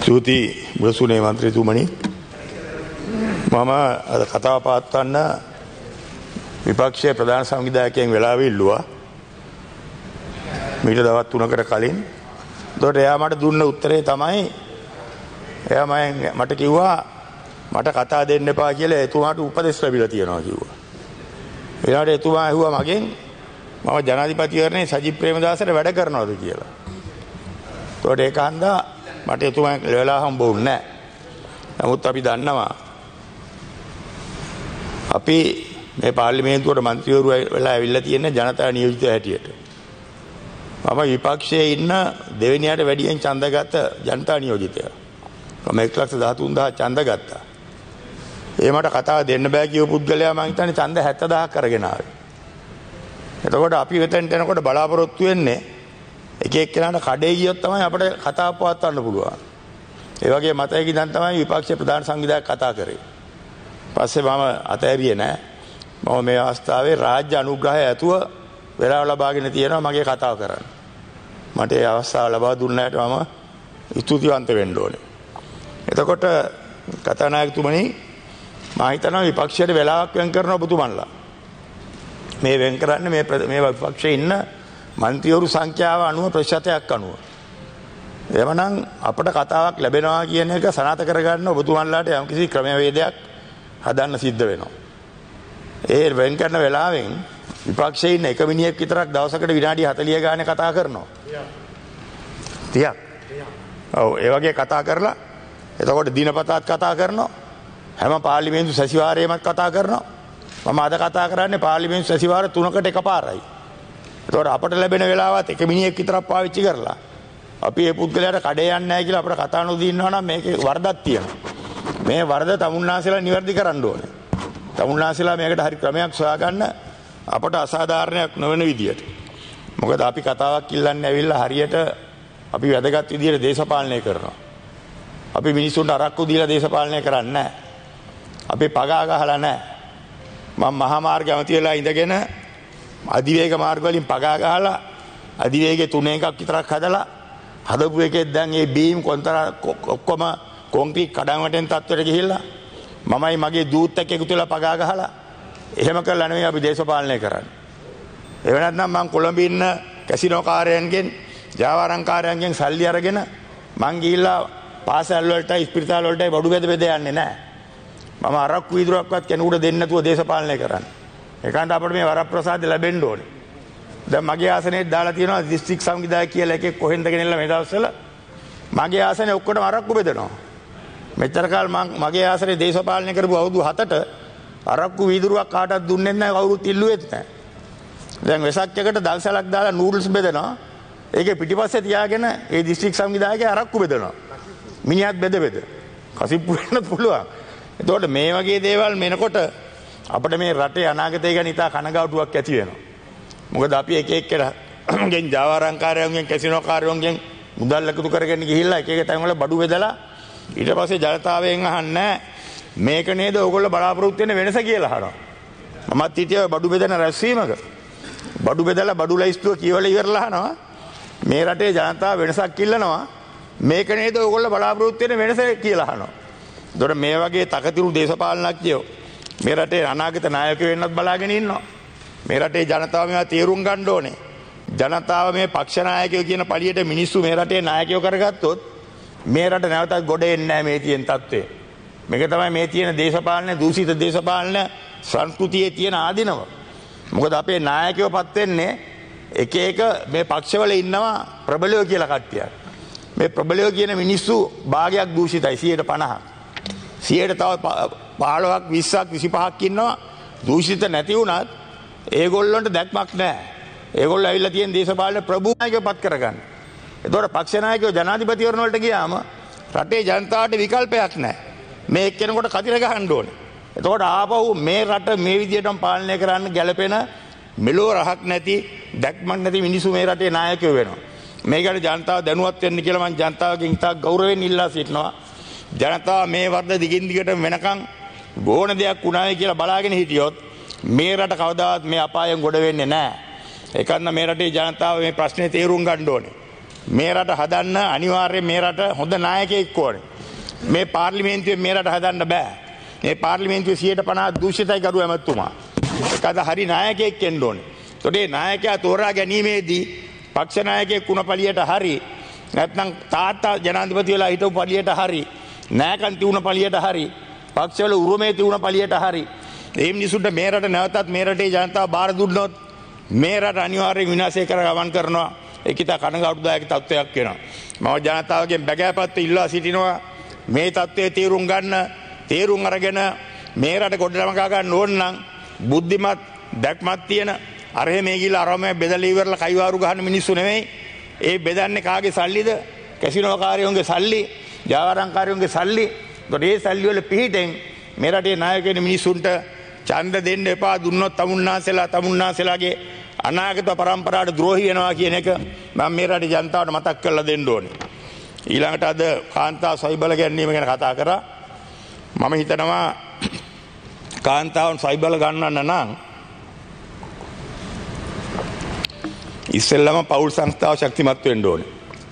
ස්තුති බුදුසුනේ මන්ත්‍රීතුමනි මම අද කතාව පවත්වන්න විපක්ෂයේ ප්‍රධාන සංවිධායකයන් වෙලාව ඉල්ලුවා මීට දවස් 3කට කලින්. ඒකට එයා මට දුන්න උත්තරේ තමයි එයා මට කිව්වා මට කතා දෙන්න එපා කියලා එතුමාට උපදෙස් ලැබිලා තියෙනවා කිව්වා. ඊළඟට එතුමා ඇහුවා මගෙන් මම ජනාධිපතිවරණේ සජිත් ප්‍රේමදාසට වැඩ කරනවද කියලා. ඒකට ඒක හන්දා මට එතුමා වෙලා හම්බුන්නේ නැහැ. නමුත් අපි දන්නවා අපි මේ පාර්ලිමේන්තුවට මන්ත්‍රීවරු වෙලා ඇවිල්ලා තියෙන ජනතා නියෝජිත හැටියට. මම විපක්ෂයේ ඉන්න දෙවෙනියට වැඩියෙන් ඡන්දගත ජනතා නියෝජිතයා. මම 1,13,000 ඡන්ද ගත්තා. ඒ මට කතාව දෙන්න බෑ කියපු පුද්ගලයා මම හිතන්නේ ඡන්ද 70,000ක් අරගෙන ආවේ. එතකොට අපි වෙතෙන්ට එනකොට බලාපොරොත්තු වෙන්නේ එක එක්කෙනාට කඩේ ගියොත් තමයි අපිට කතාව පවත්වන්න පුළුවන්. ඒ වගේ මතයක ඉඳන් තමයි විපක්ෂයේ ප්‍රධාන සංවිධායක කතා කරේ. පස්සේ මම අතහැරියේ නෑ. මම මේ අවස්ථාවේ රාජ්‍ය අනුග්‍රහය ඇතුව වෙලාව ලබාගෙන තියෙනවා මගේ කතාව කරන්න. මට ඒ අවස්ථාව ලබා දුන්නාට මම ස්තුතිවන්ත වෙන්න ඕනේ. එතකොට කතානායකතුමනි මම හිතනවා විපක්ෂයට වෙලාවක් වෙන් කරන ඔබතුමන්ලා මේ වෙන් කරන්නේ මේ විපක්ෂයේ ඉන්න මන්ත්‍රීවරු සංඛ්‍යාව අනුව ප්‍රතිශතයක් අනුව. එවනම් අපට කතාවක් ලැබෙනවා කියන එක සනාථ කරගන්න ඔබතුමන්ලාට යම්කිසි ක්‍රමවේදයක් හදන්න සිද්ධ වෙනවා. ඒ වෙන් කරන වෙලාවෙන් විපක්ෂයේ ඉන්න එක මිනිහෙක් විතරක් දවසකට විනාඩි 40 ගානේ කතා කරනවා. 30ක්. ඔව් ඒ වගේ කතා කරලා එතකොට දිනපතාත් කතා කරනවා. හැම පාර්ලිමේන්තු සැසිවාරයේමත් කතා කරනවා. මම අද කතා කරන්නේ පාර්ලිමේන්තු සැසිවාර 3කට එකපාරයි. ඒතකොට අපට ලැබෙන වෙලාවත් එක මිනිහෙක් විතරක් පාවිච්චි කරලා අපි මේ පුද්ගලයාට කඩේ යන්නේ නැහැ කියලා අපිට කතා නොදී ඉන්නවා නම් මේකේ වරදක් තියෙනවා. මේ වරද තමුන්නාසලා නිවැරදි කරන්න ඕනේ. තමුන්නාසලා මේකට හරි ක්‍රමයක් සොයාගන්න අපට අසාධාරණයක් නොවන විදියට. මොකද අපි කතාවක් ඉල්ලන්නේ ඇවිල්ලා හරියට අපි වැදගත් විදියට දේශපාලනය කරනවා. අපි මිනිස්සුන්ට අරක්කු දීලා දේශපාලනය කරන්නේ නැහැ. අපි පගා ගහලා නැහැ. මම මහා මාර්ග ඇමති වෙලා ඉඳගෙන අධිවේග මාර්ග වලින් පගා ගහලා අධිවේගයේ 3 එකක් විතරක් හදලා හදපු එකේ දැන් මේ බීම් කොන්තරා ඔක්කොම කොන්ක්‍රීට් කඩන් වටෙන් තත්ත්වයට ගිහිල්ලා මමයි මගේ දූත් එක්ක එකතු වෙලා පගා ගහලා එහෙම කරලා නෙවෙයි අපි දේශපාලනය කරන්නේ. ඒ වෙනත්නම් මම කොළඹ ඉන්න කැසිනෝ කාර්යයන්ගෙන් ජාවාරම්කාරයන්ගෙන් සල්ලි අරගෙන මං ගිහිල්ලා පාසල් වලටයි ස්පිරිතාල වලටයි බඩු බෙද යන්නේ නැහැ. මම අරක්කු වීදුරක්වත් කෙනෙකුට දෙන්න නැතුව දේශපාලනය කරන්නේ. ඒකන්ට අපිට මේ වරප්‍රසාද ලැබෙන්න ඕනේ. දැන් මගේ ආසනයේ දාලා තියෙනවා දිස්ත්‍රික් සංවිධායක කියලා එකෙක් කොහෙන්ද ගෙනෙල්ලා මේ දවස්වල මගේ ආසනේ ඔක්කොටම අරක්කු බෙදනවා. මෙච්චර කාල මගේ ආසනේ දේශපාලනය කරපු අවුරුදු 7ට අරක්කු වීදුරුවක් කාටවත් දුන්නේ නැහැ කවුරුත් ඉල්ලුවෙත් නැහැ. දැන් වෙසක් එකට දල්සලක් දාලා නූඩල්ස් බෙදනවා. ඒකේ පිටිපස්සේ තියාගෙන ඒ දිස්ත්‍රික් සංවිධායකයා අරක්කු බෙදනවා. මිනිහත් බෙද කසිප්පු වෙන්න පුළුවන්. එතකොට මේ වගේ දේවල් මෙනකොට අපිට මේ රටේ අනාගතය ගැන ඉතා කනගාටුවක් ඇති වෙනවා. මොකද අපි එක එක්කෙනාගෙන් ජාවාරම්කාරයන්ගෙන් කැසිනෝ කාර්යයන්ගෙන් මුදල් එකතු කරගෙන ගිහිල්ලා එක තැන් වල බඩු බෙදලා ඊට පස්සේ ජනතාවයෙන් අහන්නේ මේක නේද ඕගොල්ලෝ බලාපොරොත්තු වෙන වෙනස කියලා අහනවා. මමත් හිටියේ බඩු බෙදන රැස්වීමක. බඩු බෙදලා බඩු ලයිස්තුව කියවලා ඉවරලා අහනවා මේ රටේ ජනතාව වෙනසක් ඉල්ලනවා මේක නේද ඕගොල්ලෝ බලාපොරොත්තු වෙන වෙනස කියලා අහනවා. ඒතකොට මේ වගේ තකතිරු දේශපාලනඥයෝ මේ රටේ අනාගත නායකයෝ වෙන්නත් බලාගෙන ඉන්නවා. මේ රටේ ජනතාව මේවා තීරුම් ගන්න ඕනේ. ජනතාව මේ පක්ෂ නායකයෝ කියන පළියට මිනිස්සු මේ රටේ නායකයෝ කරගත්තොත් මේ රට නැවතත් ගොඩ එන්නේ නැහැ මේ තියෙන තත්ත්වය. මේක තමයි මේ තියෙන දේශපාලන දූෂිත දේශපාලන සංස්කෘතියේ තියෙන ආධිනව. මොකද අපේ නායකයෝපත් වෙන්නේ එක මේ පක්ෂවල ඉන්නවා ප්‍රබලයෝ කියලා කට්ටියක්. මේ ප්‍රබලයෝ කියන මිනිස්සු භාගයක් දූෂිතයි 50%. 100ට තව 15ක් 20ක් 25ක් ඉන්නවා දූෂිත නැති වුණත් ඒගොල්ලන්ට දැක්මක් නැහැ. ඒගොල්ලෝ ඇවිල්ලා තියෙන දේශපාලන ප්‍රභූනායකපත් කරගන්න. ඒතකොට පක්ෂ නායකයෝ ජනාධිපතිවරණ වලට ගියාම රටේ ජනතාවට විකල්පයක් නැහැ. මේ එක්කෙනෙකුට කතිර ගහන්න ඕනේ. එතකොට ආපහු මේ රට මේ විදියටම පාලනය කරන්න ගැළපෙන මෙලෝ රහක් නැති දැක්මක් නැති මිනිස්සු මේ රටේ නායකයෝ වෙනවා. මේ ගැන ජනතාව දැනුවත් වෙන්න කියලා මම ජනතාවගෙන් ඉතා ගෞරවයෙන් ඉල්ලා සිටිනවා. ජනතාව මේ වර්ධ දිගින් දිගට වෙනකන් ඕන දෙයක් වුණායි කියලා බලාගෙන හිටියොත් මේ රට කවදාවත් මේ අපායෙන් ගොඩ වෙන්නේ නැහැ. ඒකන්න මේ රටේ ජනතාව මේ ප්‍රශ්නේ තේරුම් ගන්න ඕනේ. මේ රට හදන්න අනිවාර්යයෙන් මේ රට හොඳ නායකයෙක් ඕනේ. මේ පාර්ලිමේන්තුවේ මේ රට හදන්න බෑ. මේ පාර්ලිමේන්තුවේ 150 දූෂිතයි ගරු ඇමතුමා. ඒකද හරි නායකයෙක් එන්න ඕනේ. ඒතකොට මේ නායකයා තෝරා ගැනීමේදී පක්ෂ නායකයෙක් වුණ පළියට හරි නැත්නම් තාත්තා ජනාධිපති වෙලා හිටපු පළියට හරි නායකන් තියුණ පළියට හරි පක්ෂවල උරුමේ තියුණ පළියට හරි මේ මිනිසුන්ට මේ රට නැවතත් මේ රටේ ජනතාව බාර දුන්නොත් මේ රට අනිවාර්යයෙන් විනාශය කර ගමන් කරනවා. ඒකිට කනගාටුදායක තත්ත්වයක් වෙනවා. මම ජනතාවගෙන් බැගෑපත් ඉල්ලා සිටිනවා මේ තත්ත්වයේ තීරුම් අරගෙන මේ රට ගොඩනගා ගන්න ඕන නම් බුද්ධිමත් දැක්මක් තියෙන අරහෙ මේ ගිහලා අරම බෙදලා ඉවරලා කයිවාරු ගහන මිනිස්සු නෙමෙයි. ඒ බෙදන්නේ කාගේ සල්ලිද? කැසිනෝ කාර්යෝන්ගේ සල්ලි, ජාවාරම්කාරයෝන්ගේ සල්ලි. ඒ සල්ලි වල පිහිටෙන් මේ රටේ නායකයන් මිනිසුන්ට ඡන්ද දෙන්න එපා. දුන්නොත් තමුන්නාසෙලාගේ අනාගත පරම්පරාවට ද්‍රෝහී වෙනවා කියන එක මම මේ රටේ ජනතාවට මතක් කරලා දෙන්න ඕනේ. ඊළඟට අද කාන්තාව සයිබල ගැනීම ගැන කතා කරා. මම හිතනවා කාන්තාවන් සයිබල ගන්නන්න නම් ඉස්සෙල්ලම පෞල් සංස්ථාව ශක්තිමත් වෙන්න ඕනේ.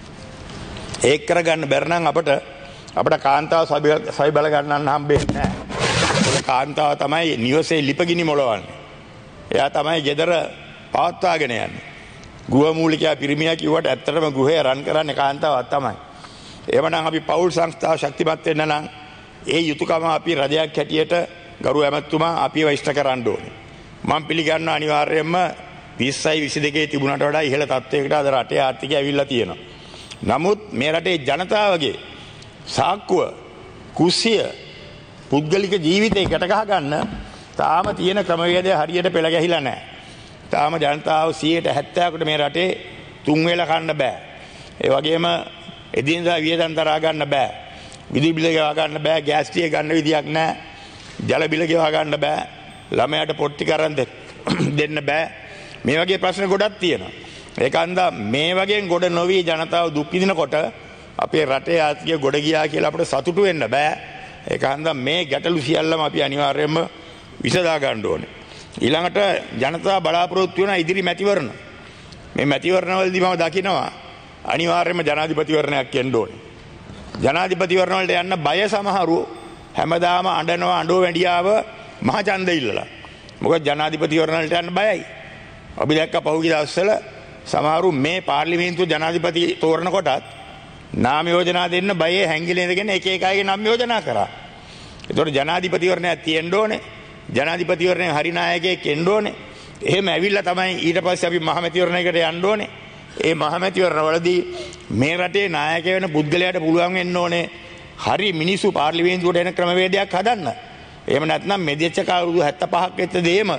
ඒක කරගන්න බැරි නම් අපිට කාන්තාව සයිබල ගන්නන්න හම්බෙන්නේ නැහැ. කාන්තාව තමයි නිවසේ ලිපගිනි මොලවන්නේ. එයා තමයි ගෙදර පවත්වාගෙන යන්නේ. ගෘහ මූලිකයා පිරිමියා කිව්වට ඇත්තටම ගෘහය රන් කරන්නේ කාන්තාවක් තමයි. එවනම් අපි පෞල් සංස්ථාව ශක්තිමත් වෙන්න නම් ඒ යුතුයකම අපි රජයක් හැටියට ගරු ඇමතුමා අපිව ඉෂ්ට කරන්න ඕනේ. මම පිළිගන්නවා අනිවාර්යයෙන්ම 20යි 22 තිබුණාට වඩා ඉහළ තත්ත්වයකට අද රටේ ආර්ථිකය ඇවිල්ලා තියෙනවා. නමුත් මේ රටේ ජනතාවගේ සාක්කුව කුස්සිය පුද්ගලික ජීවිතේ ගැට ගහ ගන්න තාම තියෙන ක්‍රමවේදය හරියට පෙළ ගැහිලා නැහැ. තාම ජනතාව 70%කට මේ රටේ තුන් වේල කන්න බෑ. ඒ වගේම එදිනෙදා වියදම් දරා ගන්න බෑ. විදුලි බිල ගෙවා ගන්න බෑ. ගෑස් ටික ගන්න විදියක් නැහැ. ජල බිල ගෙවා ගන්න බෑ. ළමයාට පොට්ටි කරන් දෙන්න බෑ. මේ වගේ ප්‍රශ්න ගොඩක් තියෙනවා. ඒකන්ද මේ වගේ ගොඩ නොවි ජනතාව දුක් විඳිනකොට අපේ රටේ ආර්ථිකය ගොඩ ගියා කියලා අපිට සතුටු වෙන්න බෑ. ඒකන්ද මේ ගැටලු සියල්ලම අපි අනිවාර්යයෙන්ම විසඳා ගන්න ඕනේ. ඊළඟට ජනතාව බලාපොරොත්තු වෙන ඉදිරි මැතිවරණ. මේ මැතිවරණවලදී මම දකිනවා අනිවාර්යයෙන්ම ජනාධිපතිවරණයක් එන්න ඕනේ. ජනාධිපතිවරණ වලට යන්න බය සමහරු හැමදාම අඬනවා අඬෝ වැඩියාව මහ ඡන්ද ඉල්ලලා. මොකද ජනාධිපතිවරණ වලට යන්න බයයි. අපි දැක්ක පහුගිය දවස්වල සමහරු මේ පාර්ලිමේන්තුව ජනාධිපති තෝරන කොටත් නාම යෝජනා දෙන්න බයේ හැංගිලා ඉඳගෙන එක එක අයගේ නම් යෝජනා කරා. ඒතකොට ජනාධිපතිවරණයක් තියෙන්න ඕනේ. ජනාධිපතිවරණයෙන් හරි නායකයෙක් එන්න ඕනේ. එහෙම ඇවිල්ලා තමයි ඊට පස්සේ අපි මහමැතිවරණයකට යන්න ඕනේ. ඒ මහමැතිවරණවලදී මේ රටේ නායක වෙන පුද්ගලයාට පුළුවන් වෙන්න ඕනේ හරි මිනිස්සු පාර්ලිමේන්තුවට එන ක්‍රමවේදයක් හදන්න. එහෙම නැත්නම් මෙදිච්ච කවුරුදු 75ක් වෙච්ච දෙයම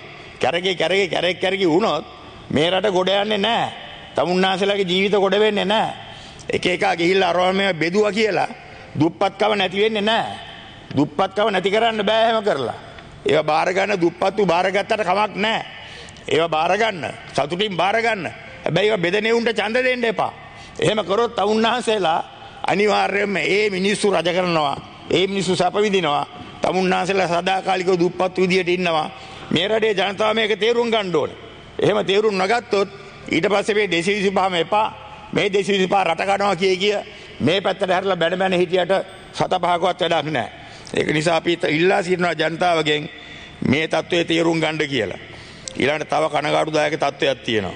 කැරකේ වුණොත් මේ රට ගොඩ යන්නේ නැහැ. තමුන්නාසලාගේ ජීවිත ගොඩ වෙන්නේ නැහැ. එක ගිහිල්ලා අරවම බෙදුවා කියලා දුප්පත්කම නැති වෙන්නේ නැහැ. දුප්පත්කම නැති කරන්න බෑ එහෙම කරලා. ඒවා බාර ගන්න දුප්පත්තු බාර ගත්තට කමක් නැහැ. ඒවා බාර ගන්න සතුටින් බාර ගන්න. හැබැයි ඒවා බෙදෙනේ උන්ට ඡන්ද දෙන්න එපා. එහෙම කරොත් තමුන්නාසලා අනිවාර්යයෙන්ම ඒ මිනිස්සු රජ කරනවා. ඒ මිනිස්සු සැප විඳිනවා. තමුන්නාසලා සදාකාලිකව දුප්පත් විදියට ඉන්නවා. මේ රටේ ජනතාව මේක තේරුම් ගන්න ඕනේ. එහෙම තේරුම් නොගත්තොත් ඊට පස්සේ මේ 225ම එපා. මේ 225 රට කනවා කිය මේ පැත්තට හැරලා බැන හිටියට 7-5කවත් වැඩක් නැහැ. ඒක නිසා අපි ඉල්ලා සිටිනවා ජනතාවගෙන් මේ තත්ත්වයේ තේරුම් ගන්න කියලා. ඊළඟට තව කනගාටුදායක තත්ත්වයක් තියෙනවා.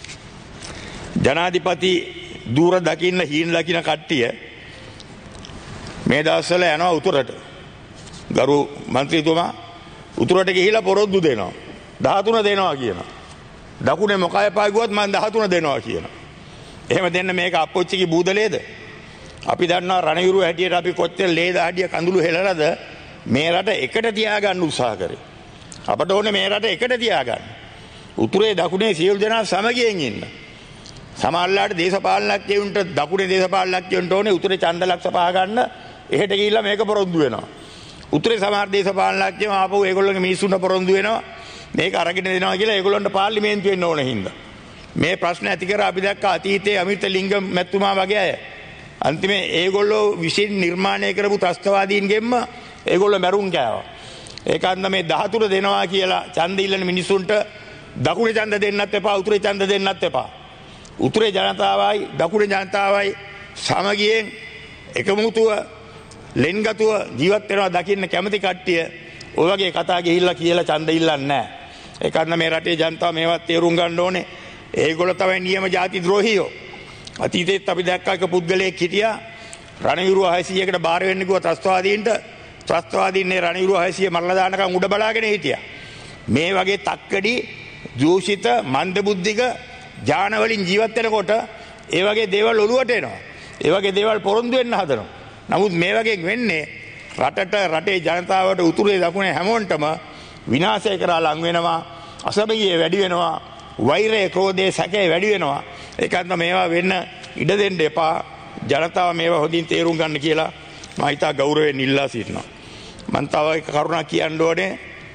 ජනාධිපති දූර දකින්න හීන දකින්න කට්ටිය මේ දවස්වල යනවා උතුරට. ගරු മന്ത്രിතුමා උතුරට ගිහිලා පොරොන්දු දෙනවා. 13 දෙනවා කියනවා. දකුණේ මොකයි පාගුවත් මම 13 දෙනවා කියනවා. එහෙම දෙන්න මේක අපොච්චිගේ බූදලේද? අපි දන්නවා රණවිරු හැටියට අපි කොච්චර ලේ දහඩිය කඳුළු හෙලනද මේ රට එකට තියාගන්න උත්සාහ කරේ. අපට ඕනේ මේ රට එකට තියාගන්න. උතුරේ දකුණේ සියලු දෙනා සමගියෙන් ඉන්න. සමහරලාට දේශපාලනඥයන්ට දකුණේ දේශපාලනඥයන්ට ඕනේ උතුරේ ඡන්ද ලක්ෂ පහ ගන්න එහෙට ගිහිල්ලා මේක පොරොන්දු වෙනවා. උතුරේ සමහර දේශපාලනඥයෝ ආපහු ඒගොල්ලෝගේ මිනිස්සුන්ට පොරොන්දු වෙනවා. මේක අරගෙන දෙනවා කියලා ඒගොල්ලන්ට පාර්ලිමේන්තුවේ එන්න ඕන හින්දා. මේ ප්‍රශ්න ඇති කර අපි දැක්ක අතීතයේ අමිත ලිංග මැතිතුමා වගේ අය. අන්තිමේ ඒගොල්ලෝ විසින් නිර්මාණය කරපු ත්‍රස්තවාදීන්ගෙන්ම ඒගොල්ලෝ මැරුම් කෑවා. ඒකන්ද මේ 13 දෙනවා කියලා ඡන්ද ඉල්ලන මිනිසුන්ට දකුණේ ඡන්ද දෙන්නත් එපා උතුරේ ඡන්ද දෙන්නත් එපා. උතුරේ ජනතාවයි දකුණේ ජනතාවයි සමගියෙන් එකමුතුව ලෙන්ගතුව ජීවත් වෙනවා දකින්න කැමති කට්ටිය ඔය වගේ කතා ගිහිල්ලා කියලා ඡන්ද ඉල්ලන්නේ නැහැ. ඒකත් මේ රටේ ජනතාව මේවත් තේරුම් ගන්න ඕනේ. ඒගොල්ලෝ තමයි නියම ಜಾති ද්‍රෝහියෝ. අතීතයේත් අපි දැක්කා එක පුද්ගලයෙක් හිටියා රණවිරු 600කට බාර වෙන්න ගිය ත්‍රස්තවාදීන්ට ත්‍රස්තවාදීන් රණවිරු 600 මරලා දානකම් උඩ බලාගෙන හිටියා. මේ වගේ තක්කඩි දූෂිත මන්දබුද්ධික ජාන වලින් ජීවත් වෙනකොට ඒ වගේ දේවල් ඔලුවට එනවා. ඒ වගේ දේවල් පොරොන්දු වෙන්න හදනවා. නමුත් මේ වගේ වෙන්නේ රටට රටේ ජනතාවට උතුරේ දකුණේ හැමෝන්ටම විනාශය කරලා ලං වෙනවා. අසමගිය වැඩි වෙනවා. වෛරය ක්‍රෝධය සැකේ වැඩි වෙනවා. ඒකත් මේවා වෙන්න ඉඩ දෙන්න එපා. ජනතාව මේවා හොඳින් තේරුම් ගන්න කියලා මම හිතා ගෞරවයෙන් ඉල්ලා සිටිනවා. මම තව එක කරුණක් කියන්න ඕනේ.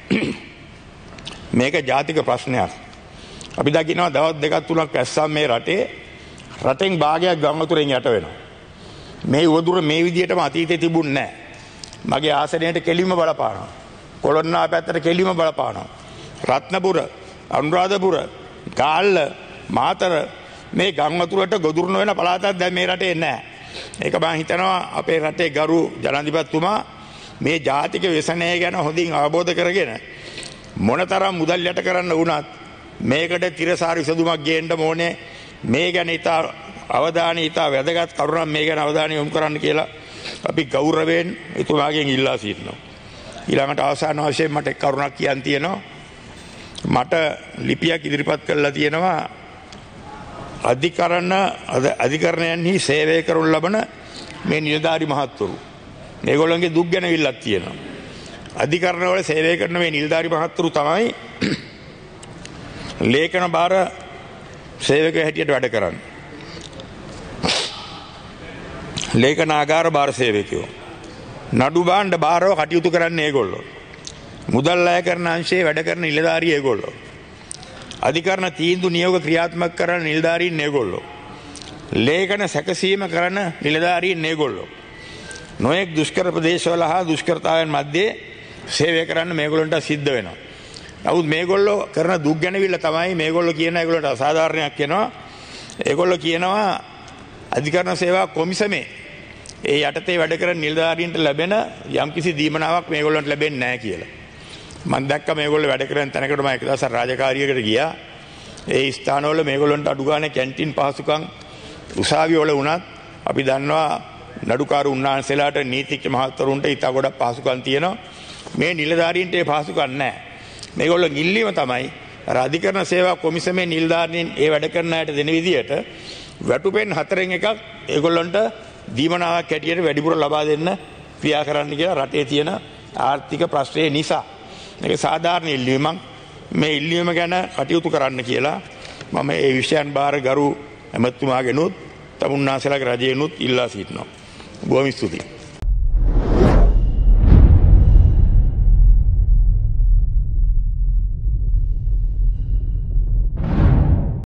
මේක ජාතික ප්‍රශ්නයක්. අපි දකිනවා දවස් දෙකක් තුනක් ඇස්සම් මේ රටෙන් භාගයක් ගම් වතුරෙන් යට වෙනවා. මේ උවදුර මේ විදියටම අතීතේ තිබුණ නැහැ. මගේ ආසනයට කෙලින්ම බලපානවා. කොළොන්නා පැත්තට කෙලින්ම බලපානවා. රත්නපුර, අනුරාධපුර, ගාල්ල, මාතර මේ ගම් වතුරට ගොදුරු නොවන පළාතක් දැන් මේ රටේ නැහැ. ඒක මම හිතනවා අපේ රටේ ගරු ජනාධිපතිතුමා මේ ජාතික ව්‍යසනය ගැන හොඳින් අවබෝධ කරගෙන මොනතරම් මුදල් යට කරන්න වුණත් මේකට තිරසාර විසඳුමක් ගේන්න ඕනේ. මේ ගැන ඉතා අවධානය ඉතා වැදගත් කරුණක් මේ ගැන අවධානය යොමු කරන්න කියලා අපි ගෞරවයෙන් එතුමාගෙන් ඉල්ලා සිටිනවා. ඊළඟට අවසාන වශයෙන් මට එක් කරුණක් කියන්න තියෙනවා. මට ලිපියක් ඉදිරිපත් කරලා තියෙනවා අධිකරණයන්හි සේවය කරනු ලබන මේ නිලධාරි මහත්වරු. මේගොල්ලන්ගේ දුක් ගැන ඉල්ලක් තියෙනවා. අධිකරණවල සේවය කරන මේ නිලධාරි මහත්වරු තමයි ලේඛන බාර සේවකයෝ හැටියට වැඩ කරන්නේ. ලේඛනාගාර බාර සේවකයෝ. නඩු භාණ්ඩ බාරව කටයුතු කරන්නේ ඒගොල්ලෝ. මුදල් අය කරන අංශයේ වැඩ කරන නිලධාරී ඒගොල්ලෝ. අධිකරණ තීන්දුව නියෝග ක්‍රියාත්මක කරන නිලධාරීන් ඒගොල්ලෝ. ලේඛන සැකසීම කරන නිලධාරීන් ඒගොල්ලෝ. නොයෙක් දුෂ්කර ප්‍රදේශවල හා දුෂ්කරතාවයන් මැද්දේ සේවය කරන්න මේගොල්ලන්ට සිද්ධ වෙනවා. නමුත් මේගොල්ලෝ කරන දුක් ගැනවිල්ල තමයි මේගොල්ලෝ කියන ඒගොල්ලන්ට අසාධාරණයක් වෙනවා. ඒගොල්ලෝ කියනවා අධිකරණ සේවා කොමිසමේ ඒ යටතේ වැඩ කරන නිලධාරීන්ට ලැබෙන යම්කිසි දීමනාවක් මේගොල්ලන්ට ලැබෙන්නේ නැහැ කියලා. මම දැක්ක මේගොල්ලෝ වැඩ කරන තැනකට මම එක දවසක් රාජකාරියකට ගියා. ඒ ස්ථානවල මේගොල්ලන්ට අඩු ගානේ කැන්ටින් පහසුකම් උසාවි වල වුණත් අපි දන්නවා නඩුකාරු උන්නාන්සේලාට නීතිඥ මහත්වරුන්ට ඊට ගොඩක් පහසුකම් තියෙනවා. මේ නිලධාරීන්ට ඒ පහසුකම් නැහැ. මේගොල්ලෝ ඉල්ලීම තමයි අර අධිකරණ සේවා කොමිසමේ නිලධාරීන් ඒ වැඩ කරන අයට දෙන විදියට වැටුපෙන් 4න් එකක් ඒගොල්ලන්ට දීමනාවක් හැටියට වැඩිපුර ලබා දෙන්න ක්‍රියා කරන්න කියලා රටේ තියෙන ආර්ථික ප්‍රශ්නේ නිසා. මේක සාධාරණ ඉල්ලීමක්. මේ ඉල්ලීම ගැන කටයුතු කරන්න කියලා මම මේ විෂයන් බාර ගරු ඇමතුමාගෙනුත් තමුන්නාසලගේ රජයෙනුත් ඉල්ලා සිටිනවා. බොහොම ස්තුතියි.